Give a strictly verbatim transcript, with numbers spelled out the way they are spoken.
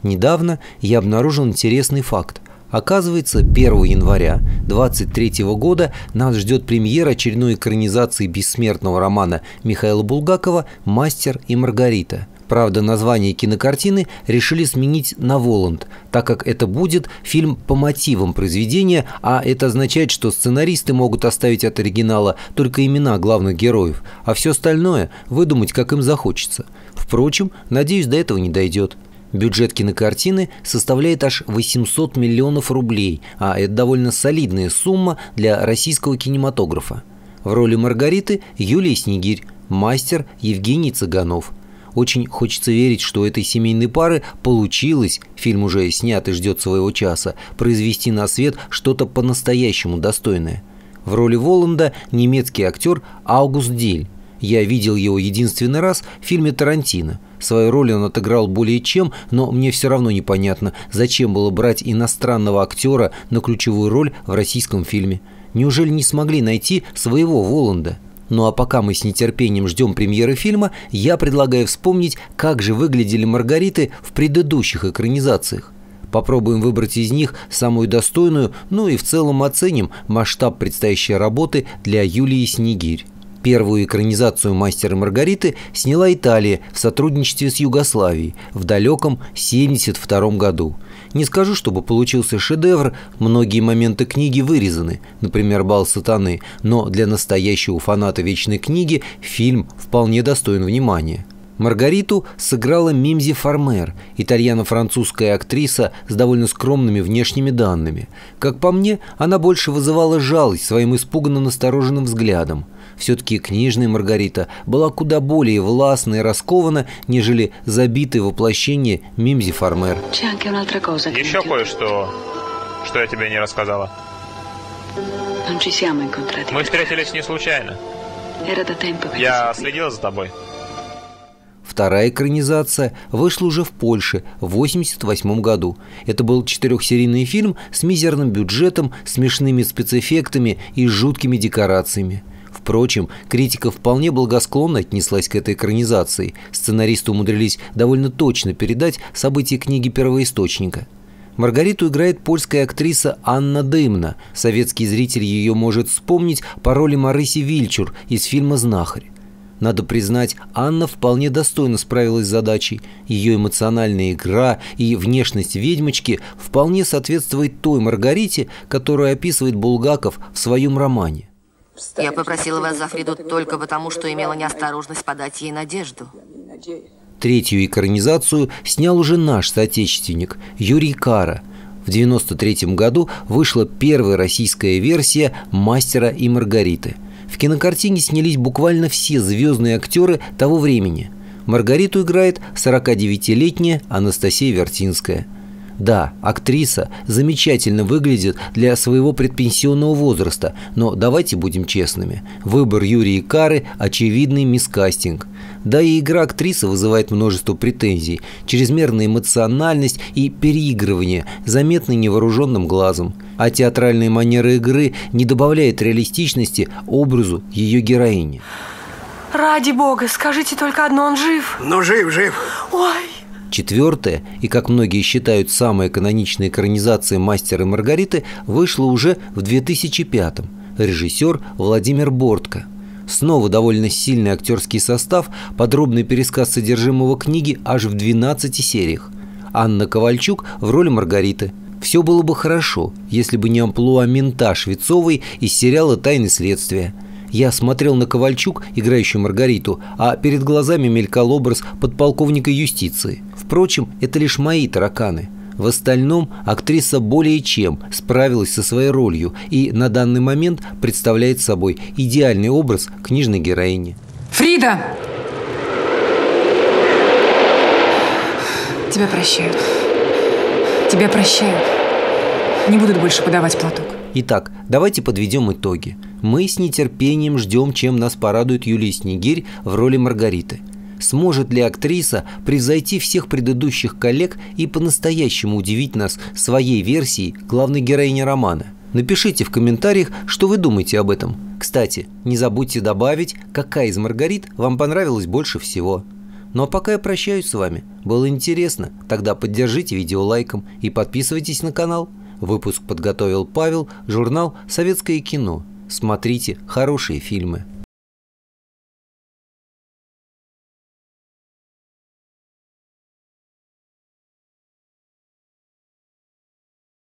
Недавно я обнаружил интересный факт. Оказывается, первого января две тысячи двадцать третьего года нас ждет премьера очередной экранизации бессмертного романа Михаила Булгакова «Мастер и Маргарита». Правда, название кинокартины решили сменить на «Воланд», так как это будет фильм по мотивам произведения, а это означает, что сценаристы могут оставить от оригинала только имена главных героев, а все остальное выдумать, как им захочется. Впрочем, надеюсь, до этого не дойдет. Бюджет кинокартины составляет аж восемьсот миллионов рублей, а это довольно солидная сумма для российского кинематографа. В роли Маргариты Юлия Снегирь, мастер Евгений Цыганов. Очень хочется верить, что у этой семейной пары получилось, фильм уже снят и ждет своего часа, произвести на свет что-то по-настоящему достойное. В роли Воланда немецкий актер Аугуст Диль. Я видел его единственный раз в фильме «Тарантино». Свою роль он отыграл более чем, но мне все равно непонятно, зачем было брать иностранного актера на ключевую роль в российском фильме. Неужели не смогли найти своего Воланда? Ну а пока мы с нетерпением ждем премьеры фильма, я предлагаю вспомнить, как же выглядели Маргариты в предыдущих экранизациях. Попробуем выбрать из них самую достойную, ну и в целом оценим масштаб предстоящей работы для Юлии Снегирь. Первую экранизацию «Мастера и Маргариты» сняла Италия в сотрудничестве с Югославией в далеком семьдесят втором году. Не скажу, чтобы получился шедевр, многие моменты книги вырезаны, например, «Бал сатаны», но для настоящего фаната «Вечной книги» фильм вполне достоин внимания. Маргариту сыграла Мимзи Фармер, итальяно-французская актриса с довольно скромными внешними данными. Как по мне, она больше вызывала жалость своим испуганно-настороженным взглядом. Все-таки книжная Маргарита была куда более властна и раскована, нежели забитое воплощение Мимзи Фармер. Еще кое-что, что я тебе не рассказала. Мы встретились не случайно. Я следила за тобой. Вторая экранизация вышла уже в Польше в восемьдесят восьмом году. Это был четырехсерийный фильм с мизерным бюджетом, смешными спецэффектами и жуткими декорациями. Впрочем, критика вполне благосклонно отнеслась к этой экранизации. Сценаристы умудрились довольно точно передать события книги первоисточника. Маргариту играет польская актриса Анна Дымна. Советский зритель ее может вспомнить по роли Марыси Вильчур из фильма «Знахарь». Надо признать, Анна вполне достойно справилась с задачей. Ее эмоциональная игра и внешность ведьмочки вполне соответствует той Маргарите, которую описывает Булгаков в своем романе. Я попросила вас за Фриду только потому, что имела неосторожность подать ей надежду. Третью экранизацию снял уже наш соотечественник Юрий Кара. В девяносто третьем году вышла первая российская версия «Мастера и Маргариты». В кинокартине снялись буквально все звездные актеры того времени. Маргариту играет сорокадевятилетняя Анастасия Вертинская. Да, актриса замечательно выглядит для своего предпенсионного возраста, но давайте будем честными. Выбор Юрия Кары – очевидный мискастинг. Да и игра актрисы вызывает множество претензий. Чрезмерная эмоциональность и переигрывание заметны невооруженным глазом. А театральная манера игры не добавляет реалистичности образу ее героини. Ради бога, скажите только одно, он жив? Ну, жив, жив. Ой! Четвертая, и, как многие считают, самая каноничная экранизация «Мастера и Маргариты» вышла уже в две тысячи пятом. Режиссер Владимир Бортко. Снова довольно сильный актерский состав, подробный пересказ содержимого книги аж в двенадцати сериях. Анна Ковальчук в роли Маргариты. Все было бы хорошо, если бы не амплуа мента Швецовой из сериала «Тайны следствия». Я смотрел на Ковальчук, играющую Маргариту, а перед глазами мелькал образ подполковника юстиции. Впрочем, это лишь мои тараканы. В остальном актриса более чем справилась со своей ролью и на данный момент представляет собой идеальный образ книжной героини. Фрида! Тебя прощают. Тебя прощают. Не будут больше подавать платок. Итак, давайте подведем итоги. Мы с нетерпением ждем, чем нас порадует Юлия Снегирь в роли Маргариты. Сможет ли актриса превзойти всех предыдущих коллег и по-настоящему удивить нас своей версией главной героини романа? Напишите в комментариях, что вы думаете об этом. Кстати, не забудьте добавить, какая из Маргарит вам понравилась больше всего. Ну а пока я прощаюсь с вами. Было интересно? Тогда поддержите видео лайком и подписывайтесь на канал. Выпуск подготовил Павел, журнал «Советское кино». Смотрите хорошие фильмы.